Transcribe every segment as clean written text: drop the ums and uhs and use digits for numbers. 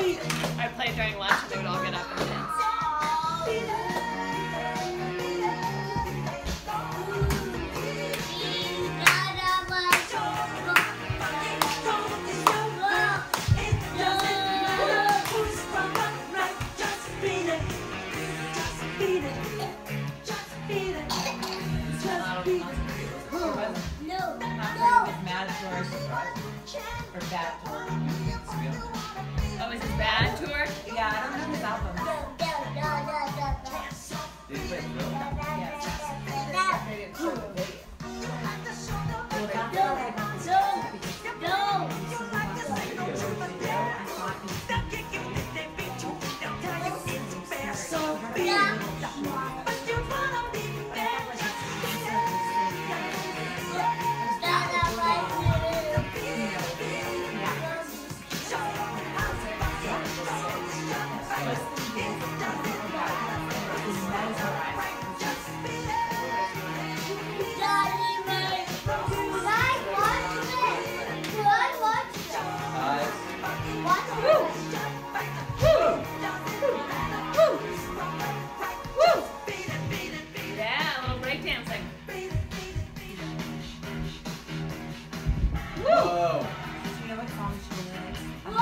I play it during lunch and they would all get up and dance. Or bad tour. Oh, is this bad tour? Yeah, I don't know his album. Did he play Thrill? Yes. They didn't show the video. Well, that's what I got this Yeah, a little break dancing. Whoa. You know what song she likes?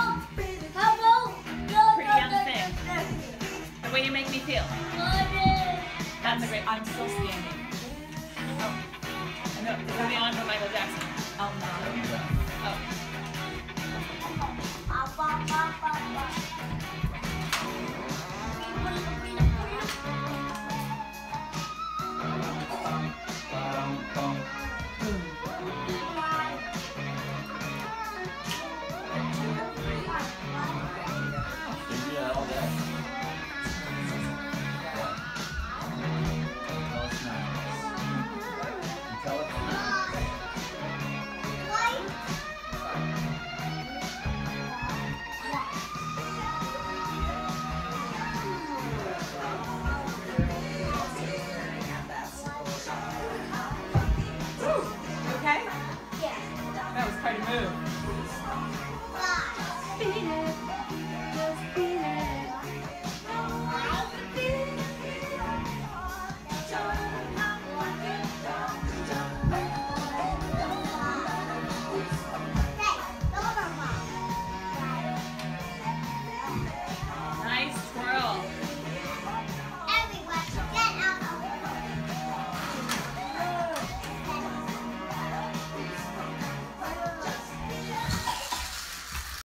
Pretty young thing. The way you make me feel. That's a great. I'm still standing. Oh. No, it's the on from Michael Jackson. Oh no. Oh. Okay? That was quite a move.